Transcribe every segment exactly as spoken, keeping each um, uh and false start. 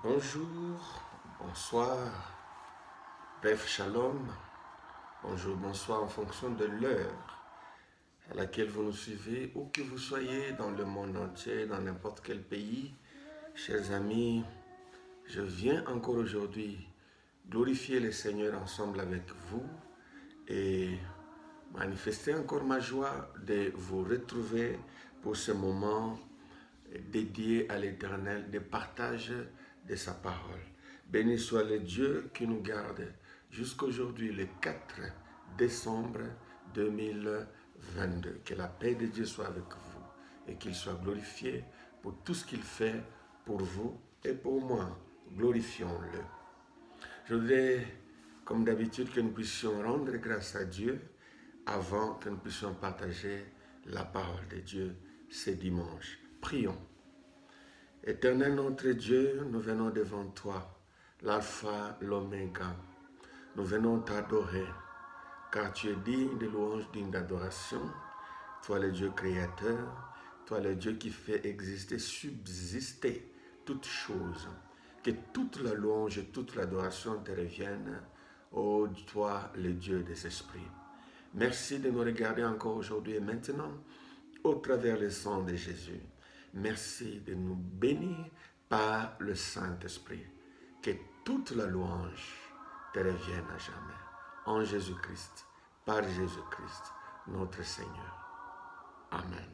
Bonjour, bonsoir, bref, shalom, bonjour, bonsoir en fonction de l'heure à laquelle vous nous suivez, où que vous soyez dans le monde entier, dans n'importe quel pays. Chers amis, je viens encore aujourd'hui glorifier le Seigneur ensemble avec vous et manifester encore ma joie de vous retrouver pour ce moment dédié à l'Éternel, de partage de sa parole. Béni soit le Dieu qui nous garde jusqu'aujourd'hui, le quatre décembre deux mille vingt-deux. Que la paix de Dieu soit avec vous et qu'il soit glorifié pour tout ce qu'il fait pour vous et pour moi. Glorifions-le. Je voudrais, comme d'habitude, que nous puissions rendre grâce à Dieu avant que nous puissions partager la parole de Dieu ce dimanche. Prions. Éternel notre Dieu, nous venons devant toi, l'alpha, l'oméga. Nous venons t'adorer, car tu es digne de louange, digne d'adoration. Toi le Dieu créateur, toi le Dieu qui fait exister, subsister toutes choses. Que toute la louange et toute l'adoration te reviennent, ô toi le Dieu des esprits. Merci de nous regarder encore aujourd'hui et maintenant, au travers le sang de Jésus. Merci de nous bénir par le Saint-Esprit. Que toute la louange te revienne à jamais. En Jésus-Christ, par Jésus-Christ, notre Seigneur. Amen.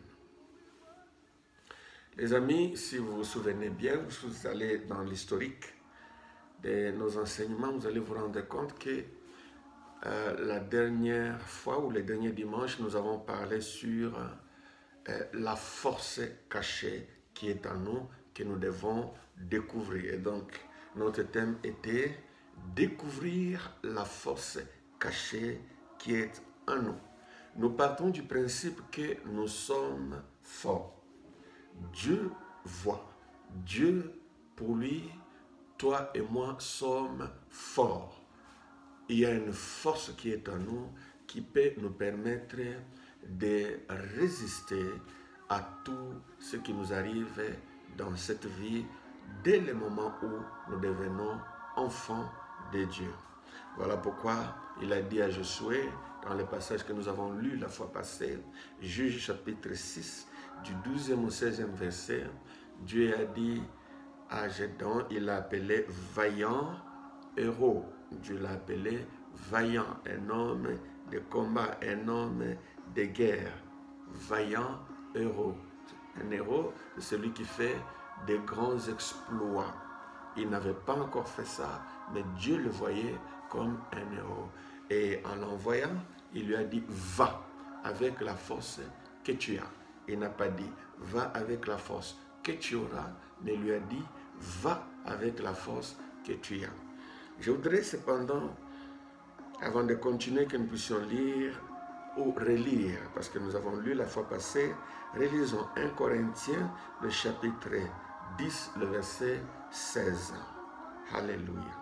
Les amis, si vous vous souvenez bien, vous allez dans l'historique de nos enseignements, vous allez vous rendre compte que euh, la dernière fois ou le dernier dimanche, nous avons parlé sur euh, la force cachée qui est en nous, que nous devons découvrir. Et donc, notre thème était découvrir la force cachée qui est en nous. Nous partons du principe que nous sommes forts. Dieu voit. Dieu, pour lui, toi et moi sommes forts. Il y a une force qui est en nous qui peut nous permettre de résister à tout ce qui nous arrive dans cette vie dès le moment où nous devenons enfants de Dieu. Voilà pourquoi il a dit à Josué, dans le passage que nous avons lu la fois passée, Juge chapitre six, du douzième au seizième verset, Dieu a dit à Gédéon, il l'a appelé vaillant héros. Dieu l'a appelé vaillant, un homme de combat, un homme de guerre. Vaillant héros. Un héros, c'est celui qui fait des grands exploits. Il n'avait pas encore fait ça, mais Dieu le voyait comme un héros. Et en l'envoyant, il lui a dit, va avec la force que tu as. Il n'a pas dit, va avec la force que tu auras, mais il lui a dit, va avec la force que tu as. Je voudrais cependant, avant de continuer, que nous puissions lire ou relire, parce que nous avons lu la fois passée, relisons un Corinthiens, le chapitre dix, le verset seize. Alléluia.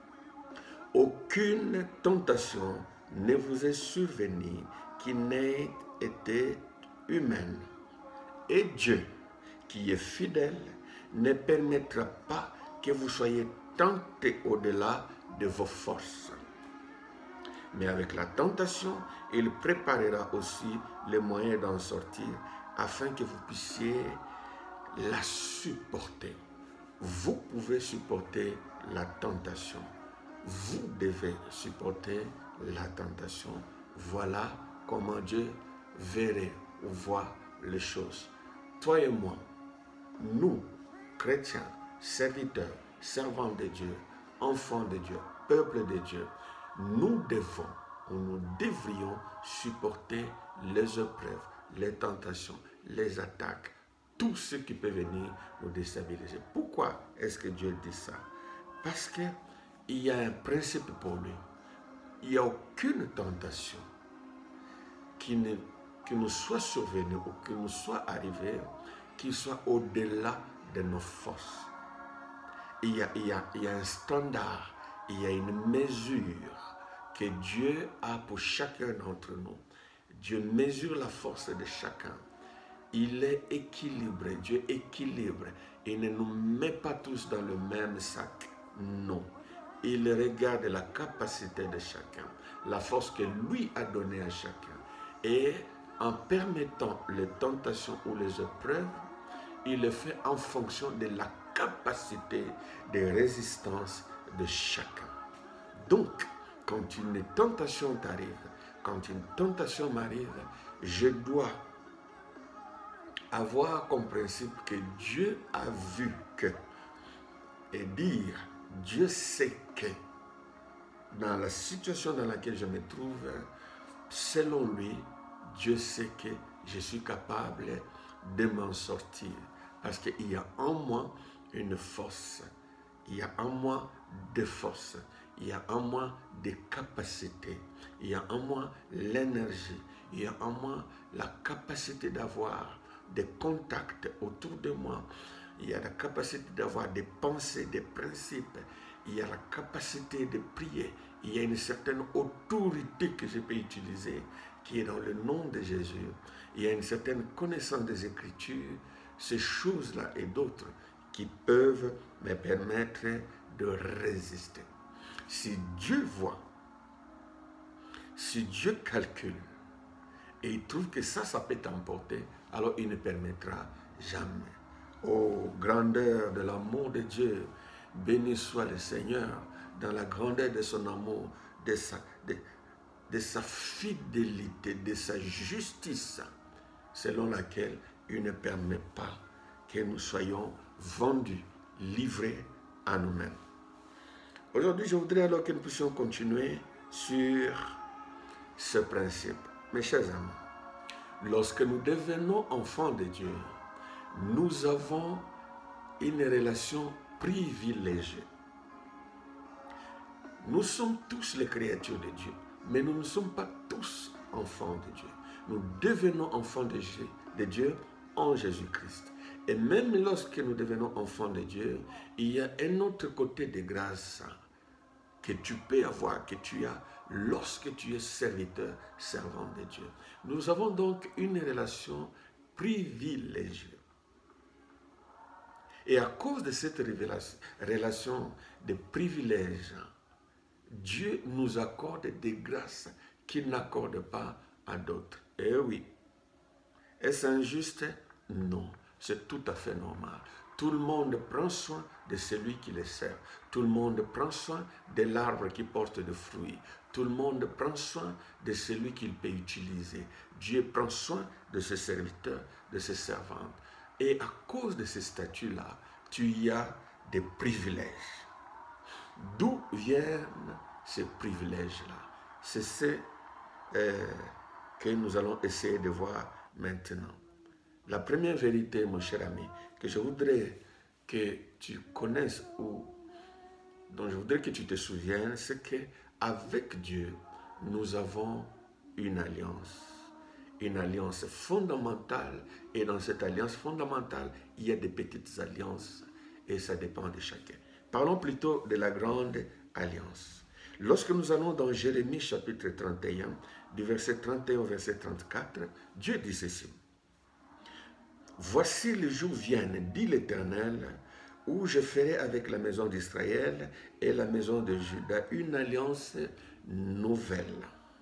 Aucune tentation ne vous est survenue qui n'ait été humaine. Et Dieu, qui est fidèle, ne permettra pas que vous soyez tentés au-delà de vos forces. Mais avec la tentation, il préparera aussi les moyens d'en sortir afin que vous puissiez la supporter. Vous pouvez supporter la tentation. Vous devez supporter la tentation. Voilà comment Dieu verrait ou voit les choses. Toi et moi, nous, chrétiens, serviteurs, servants de Dieu, enfants de Dieu, peuple de Dieu, nous devons ou nous devrions supporter les épreuves, les tentations, les attaques, tout ce qui peut venir nous déstabiliser. Pourquoi est-ce que Dieu dit ça? Parce qu'il y a un principe pour lui. Il n'y a aucune tentation qui, ne, qui nous soit survenue ou qui nous soit arrivée qui soit au-delà de nos forces. Il y, a, il, y a, il y a un standard, il y a une mesure que Dieu a pour chacun d'entre nous. Dieu mesure la force de chacun. il est équilibré. Dieu équilibre. Il ne nous met pas tous dans le même sac. Non. Il regarde la capacité de chacun, la force que lui a donnée à chacun. Et en permettant les tentations ou les épreuves, il le fait en fonction de la capacité de résistance de chacun. Donc, quand une tentation t'arrive, quand une tentation m'arrive, je dois avoir comme principe que Dieu a vu que, et dire, Dieu sait que, dans la situation dans laquelle je me trouve, selon lui, Dieu sait que je suis capable de m'en sortir. Parce qu'il y a en moi une force, il y a en moi des forces, il y a en moi des capacités, il y a en moi l'énergie, il y a en moi la capacité d'avoir des contacts autour de moi, il y a la capacité d'avoir des pensées, des principes, il y a la capacité de prier, il y a une certaine autorité que je peux utiliser qui est dans le nom de Jésus, il y a une certaine connaissance des Écritures, ces choses-là et d'autres qui peuvent me permettre de résister. Si Dieu voit, si Dieu calcule, et il trouve que ça, ça peut t'emporter, alors il ne permettra jamais. Ô grandeur de l'amour de Dieu, béni soit le Seigneur dans la grandeur de son amour, de sa, de, de sa fidélité, de sa justice, selon laquelle il ne permet pas que nous soyons vendus, livrés à nous-mêmes. Aujourd'hui, je voudrais alors que nous puissions continuer sur ce principe. Mes chers amis, lorsque nous devenons enfants de Dieu, nous avons une relation privilégiée. Nous sommes tous les créatures de Dieu, mais nous ne sommes pas tous enfants de Dieu. Nous devenons enfants de Dieu, de Dieu en Jésus-Christ. Et même lorsque nous devenons enfants de Dieu, il y a un autre côté de grâce que tu peux avoir, que tu as lorsque tu es serviteur, servant de Dieu. Nous avons donc une relation privilégiée. Et à cause de cette relation de privilèges, Dieu nous accorde des grâces qu'il n'accorde pas à d'autres. Eh oui. Est-ce injuste? Non. C'est tout à fait normal. Tout le monde prend soin de celui qui les sert. Tout le monde prend soin de l'arbre qui porte des fruits. Tout le monde prend soin de celui qu'il peut utiliser. Dieu prend soin de ses serviteurs, de ses servantes. Et à cause de ces statuts-là, tu y as des privilèges. D'où viennent ces privilèges-là? C'est ce euh, que nous allons essayer de voir maintenant. La première vérité, mon cher ami, que je voudrais que tu connaisses ou dont je voudrais que tu te souviennes, c'est qu'avec Dieu, nous avons une alliance. Une alliance fondamentale. Et dans cette alliance fondamentale, il y a des petites alliances. Et ça dépend de chacun. Parlons plutôt de la grande alliance. Lorsque nous allons dans Jérémie chapitre trente et un, du verset trente et un au verset trente-quatre, Dieu dit ceci. Voici les jours viennent, dit l'Éternel, où je ferai avec la maison d'Israël et la maison de Juda une alliance nouvelle.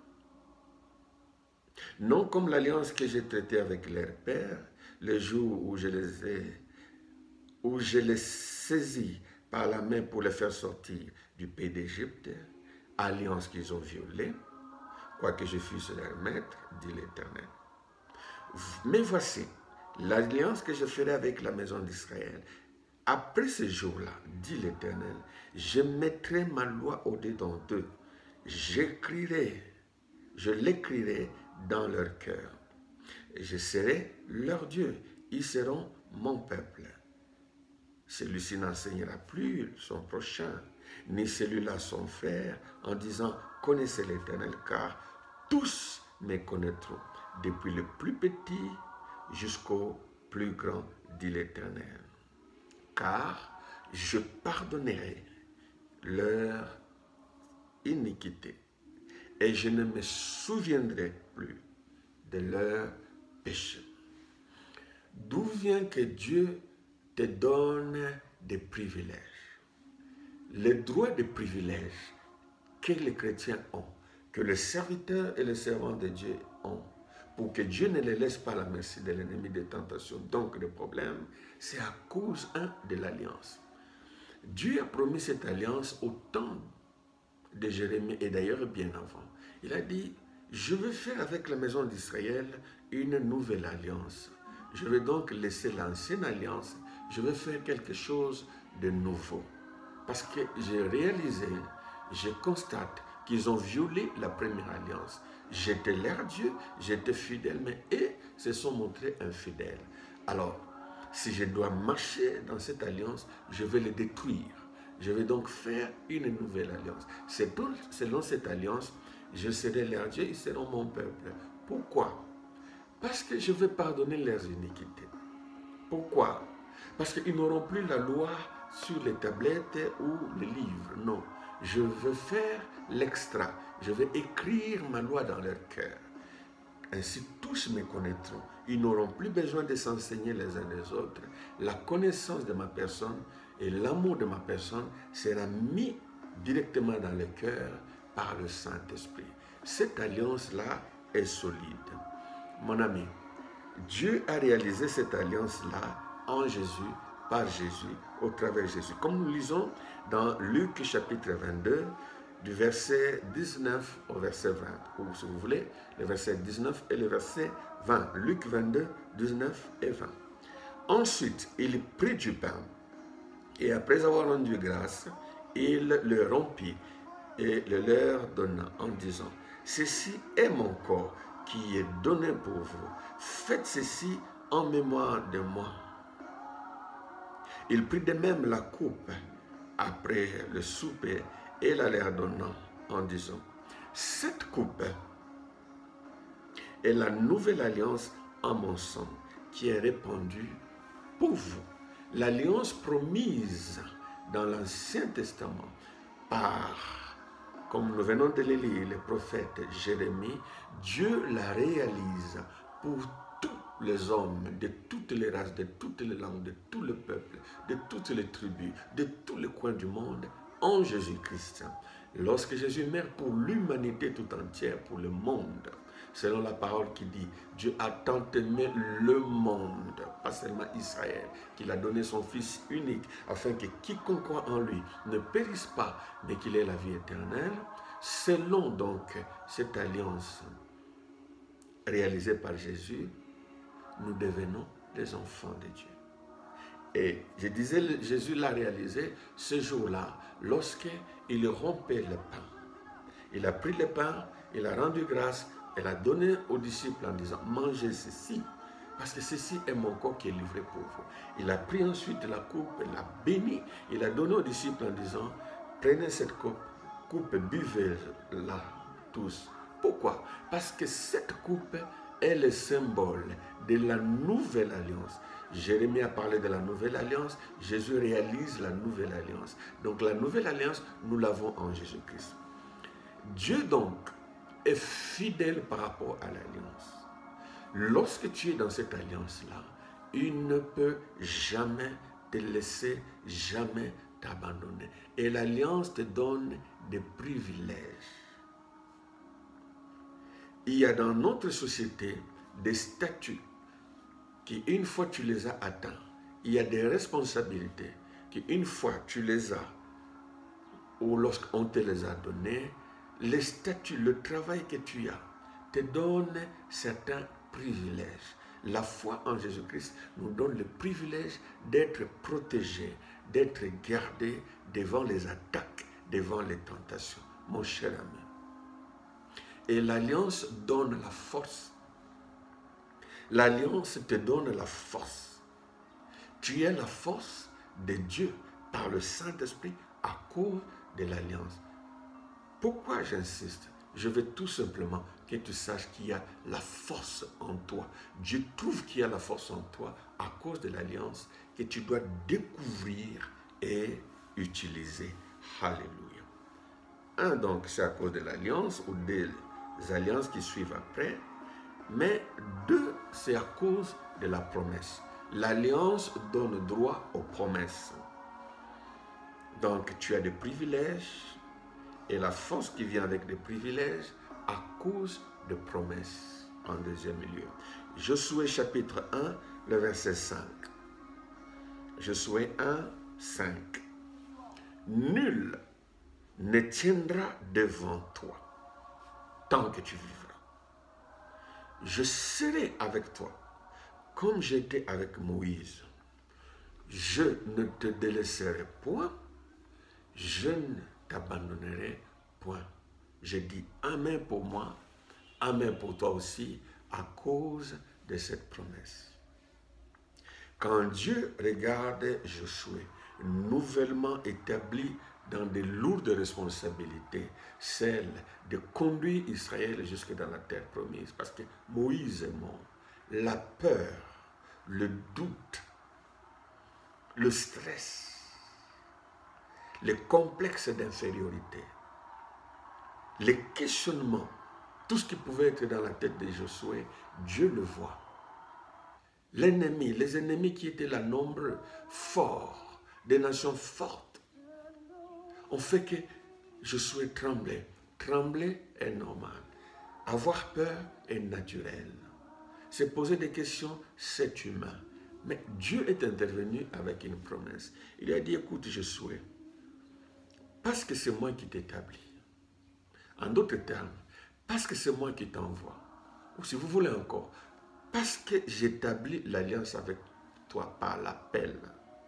Non comme l'alliance que j'ai traitée avec leurs pères, le jour où je les ai, où je les saisis par la main pour les faire sortir du pays d'Égypte, alliance qu'ils ont violée, quoique je fusse leur maître, dit l'Éternel. Mais voici l'alliance que je ferai avec la maison d'Israël. Après ce jour-là, dit l'Éternel, je mettrai ma loi au-dedans d'eux. J'écrirai, je l'écrirai dans leur cœur. Je serai leur Dieu. Ils seront mon peuple. Celui-ci n'enseignera plus son prochain, ni celui-là son frère, en disant, connaissez l'Éternel, car tous me connaîtront, depuis le plus petit jusqu'au plus grand, dit l'Éternel. Car je pardonnerai leur iniquité et je ne me souviendrai plus de leurs péchés. D'où vient que Dieu te donne des privilèges? Les droits et privilèges que les chrétiens ont, que les serviteurs et les servants de Dieu ont, pour que Dieu ne les laisse pas à la merci de l'ennemi des tentations, donc des problèmes, c'est à cause, un, de l'alliance. Dieu a promis cette alliance au temps de Jérémie et d'ailleurs bien avant. Il a dit, je vais faire avec la maison d'Israël une nouvelle alliance. Je vais donc laisser l'ancienne alliance, je vais faire quelque chose de nouveau. Parce que j'ai réalisé, je constate qu'ils ont violé la première alliance. J'étais leur Dieu, j'étais fidèle, mais eux se sont montrés infidèles. Alors, si je dois marcher dans cette alliance, je vais les détruire. Je vais donc faire une nouvelle alliance. C'est selon cette alliance, je serai leur Dieu, ils seront mon peuple. Pourquoi? Parce que je vais pardonner leurs iniquités. Pourquoi? Parce qu'ils n'auront plus la loi sur les tablettes ou les livres. Non, je veux faire l'extra. Je vais écrire ma loi dans leur cœur. Ainsi, tous me connaîtront. Ils n'auront plus besoin de s'enseigner les uns les autres. La connaissance de ma personne et l'amour de ma personne sera mis directement dans le cœur par le Saint-Esprit. Cette alliance-là est solide. Mon ami, Dieu a réalisé cette alliance-là en Jésus, par Jésus, au travers de Jésus. Comme nous lisons dans Luc chapitre vingt-deux, du verset dix-neuf au verset vingt, ou si vous voulez, le verset dix-neuf et le verset vingt. Luc vingt-deux, dix-neuf et vingt. Ensuite, il prit du pain, et après avoir rendu grâce, il le rompit et le leur donna en disant, « Ceci est mon corps qui est donné pour vous. Faites ceci en mémoire de moi. » Il prit de même la coupe après le souper et la leur donnant en disant, « Cette coupe est la nouvelle alliance en mon sang qui est répandue pour vous. » L'alliance promise dans l'Ancien Testament par, comme nous venons de le lire, le prophète Jérémie, Dieu la réalise pour tous les hommes, de toutes les races, de toutes les langues, de tout le peuple, de toutes les tribus, de tous les coins du monde, en Jésus-Christ. Lorsque Jésus meurt pour l'humanité tout entière, pour le monde, selon la parole qui dit, Dieu a tant aimé le monde, pas seulement Israël, qu'il a donné son Fils unique, afin que quiconque croit en lui ne périsse pas, mais qu'il ait la vie éternelle. Selon donc cette alliance réalisée par Jésus, nous devenons les enfants de Dieu. Et je disais, Jésus l'a réalisé ce jour-là, lorsqu'il rompait le pain. Il a pris le pain, il a rendu grâce, il a donné aux disciples en disant, mangez ceci, parce que ceci est mon corps qui est livré pour vous. Il a pris ensuite la coupe, il l'a béni, il a donné aux disciples en disant, prenez cette coupe, coupe, buvez-la tous. Pourquoi? Parce que cette coupe est le symbole de la nouvelle alliance. Jérémie a parlé de la nouvelle alliance, Jésus réalise la nouvelle alliance. Donc la nouvelle alliance, nous l'avons en Jésus-Christ. Dieu donc est fidèle par rapport à l'alliance. Lorsque tu es dans cette alliance-là, il ne peut jamais te laisser, jamais t'abandonner. Et l'alliance te donne des privilèges. Il y a dans notre société des statuts qui, une fois tu les as atteints, il y a des responsabilités qui, une fois tu les as, ou lorsqu'on te les a données, les statuts, le travail que tu as, te donne certains privilèges. La foi en Jésus-Christ nous donne le privilège d'être protégés, d'être gardés devant les attaques, devant les tentations. Mon cher ami. Et l'alliance donne la force. L'alliance te donne la force. Tu es la force de Dieu par le Saint-Esprit à cause de l'alliance. Pourquoi j'insiste? Je veux tout simplement que tu saches qu'il y a la force en toi. Dieu trouve qu'il y a la force en toi à cause de l'alliance que tu dois découvrir et utiliser. Alléluia. Un, donc, c'est à cause de l'alliance ou des alliances qui suivent après. Mais deux, c'est à cause de la promesse. L'alliance donne droit aux promesses. Donc, tu as des privilèges et la force qui vient avec des privilèges à cause de promesses en deuxième lieu. Josué chapitre un, le verset cinq. Josué un, cinq. Nul ne tiendra devant toi tant que tu vivras. Je serai avec toi comme j'étais avec Moïse. Je ne te délaisserai point, je ne t'abandonnerai point. Je dis Amen pour moi, Amen pour toi aussi, à cause de cette promesse. Quand Dieu regarde Josué, nouvellement établi dans de lourdes responsabilités, celle de conduire Israël jusque dans la terre promise, parce que Moïse est mort, la peur, le doute, le stress, le complexe d'infériorité, les questionnements, tout ce qui pouvait être dans la tête de Josué, Dieu le voit. L'ennemi, les ennemis qui étaient là nombreux, forts, des nations fortes, ont fait que Josué tremblait. Trembler est normal. Avoir peur est naturel. Se poser des questions, c'est humain. Mais Dieu est intervenu avec une promesse. Il a dit, écoute Josué, parce que c'est moi qui t'établis. En d'autres termes, parce que c'est moi qui t'envoie. Ou si vous voulez encore, parce que j'établis l'alliance avec toi par l'appel.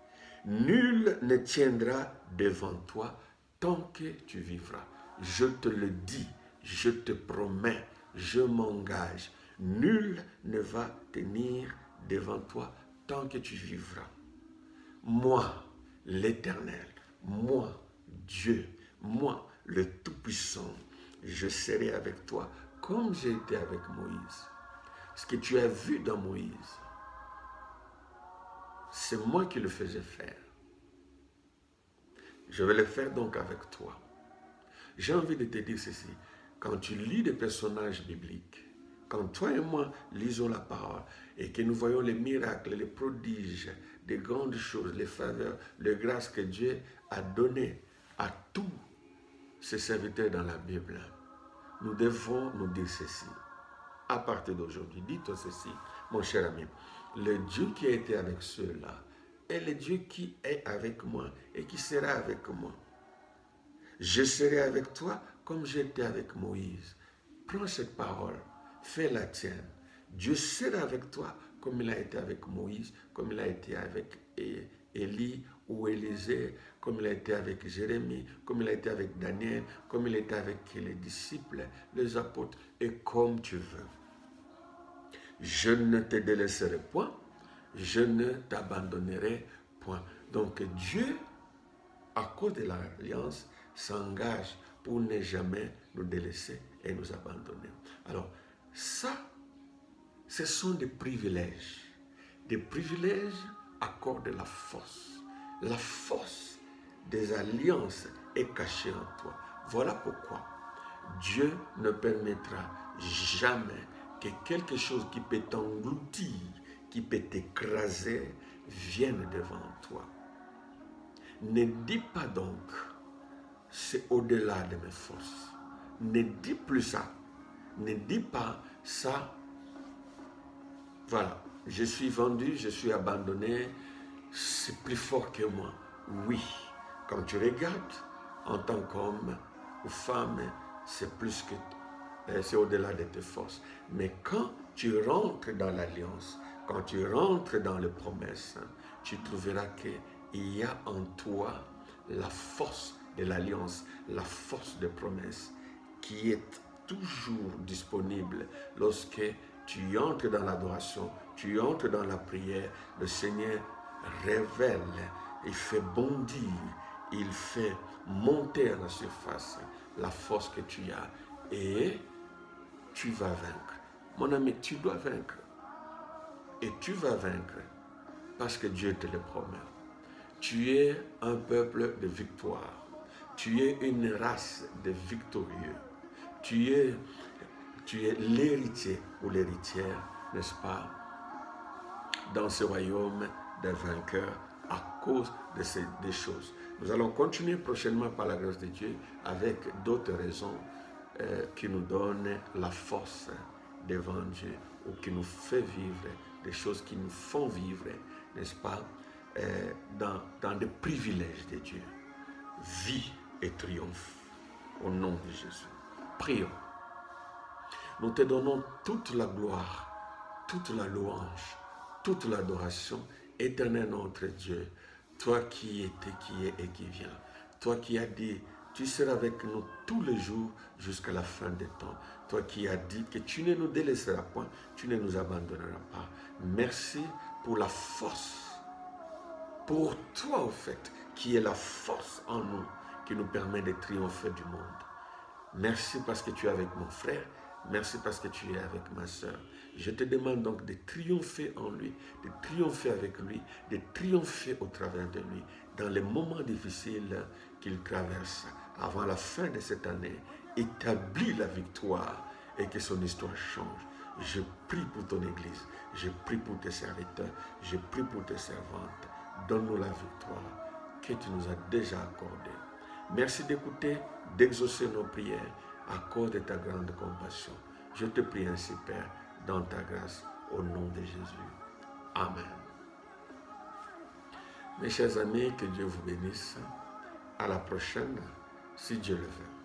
Nul ne tiendra devant toi tant que tu vivras. Je te le dis, je te promets, je m'engage. Nul ne va tenir devant toi tant que tu vivras. Moi, l'Éternel, moi, Dieu, moi, le Tout-Puissant, je serai avec toi comme j'ai été avec Moïse. Ce que tu as vu dans Moïse, c'est moi qui le faisais faire. Je vais le faire donc avec toi. J'ai envie de te dire ceci. Quand tu lis des personnages bibliques, quand toi et moi lisons la parole et que nous voyons les miracles, les prodiges, les grandes choses, les faveurs, les grâces que Dieu a données à tous ses serviteurs dans la Bible, nous devons nous dire ceci. À partir d'aujourd'hui, dis-toi ceci, mon cher ami. Le Dieu qui a été avec ceux-là est le Dieu qui est avec moi et qui sera avec moi. Je serai avec toi comme j'étais avec Moïse. Prends cette parole, fais la tienne. Dieu sera avec toi comme il a été avec Moïse, comme il a été avec Élie ou Élisée, comme il a été avec Jérémie, comme il a été avec Daniel, comme il a été avec les disciples, les apôtres, et comme tu veux. Je ne te délaisserai point, je ne t'abandonnerai point. Donc Dieu, à cause de l'alliance, s'engage pour ne jamais nous délaisser et nous abandonner. Alors, ça, ce sont des privilèges. Des privilèges accordent la force. La force des alliances est cachée en toi. Voilà pourquoi Dieu ne permettra jamais que quelque chose qui peut t'engloutir, qui peut t'écraser, vienne devant toi. Ne dis pas donc, c'est au-delà de mes forces. Ne dis plus ça. Ne dis pas ça. Voilà, je suis vendu, je suis abandonné, c'est plus fort que moi. Oui, quand tu regardes en tant qu'homme ou femme, c'est plus que, c'est au-delà de tes forces. Mais quand tu rentres dans l'alliance, quand tu rentres dans les promesses, tu trouveras qu'il y a en toi la force de l'alliance, la force de promesse qui est toujours disponible lorsque tu entres dans l'adoration, tu entres dans la prière. Le Seigneur révèle, il fait bondir, il fait monter à la surface la force que tu as et tu vas vaincre. Mon ami, tu dois vaincre et tu vas vaincre parce que Dieu te le promet. Tu es un peuple de victoire. Tu es une race de victorieux. Tu es, tu es l'héritier ou l'héritière, n'est-ce pas, dans ce royaume des vainqueurs à cause de ces des choses. Nous allons continuer prochainement par la grâce de Dieu avec d'autres raisons euh, qui nous donnent la force devant Dieu ou qui nous fait vivre, des choses qui nous font vivre, n'est-ce pas, euh, dans, dans des privilèges de Dieu. Vie et triomphe au nom de Jésus. Prions. Nous te donnons toute la gloire, toute la louange, toute l'adoration, éternel notre Dieu, toi qui étais, qui est et qui vient, toi qui as dit, tu seras avec nous tous les jours jusqu'à la fin des temps, toi qui as dit que tu ne nous délaisseras point, tu ne nous abandonneras pas. Merci pour la force, pour toi au fait, qui est la force en nous, qui nous permet de triompher du monde. Merci parce que tu es avec mon frère. Merci parce que tu es avec ma soeur. Je te demande donc de triompher en lui, de triompher avec lui, de triompher au travers de lui, dans les moments difficiles qu'il traverse. Avant la fin de cette année, établis la victoire et que son histoire change. Je prie pour ton Église, je prie pour tes serviteurs, je prie pour tes servantes. Donne-nous la victoire que tu nous as déjà accordée. Merci d'écouter, d'exaucer nos prières à cause de ta grande compassion. Je te prie ainsi, Père, dans ta grâce, au nom de Jésus. Amen. Mes chers amis, que Dieu vous bénisse. À la prochaine, si Dieu le veut.